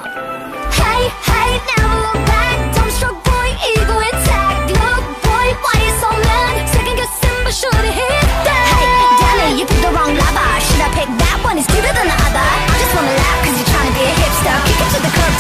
Hey, hey, never look back. Dumbstruck boy, ego intact. Look, boy, why you so mad? Second guessing, but should've hit that. Hey, damn it, you picked the wrong lover. Should I pick that one? It's cuter than the other. I just wanna laugh 'cause you're trying to be a hipster. Kick it to the curb,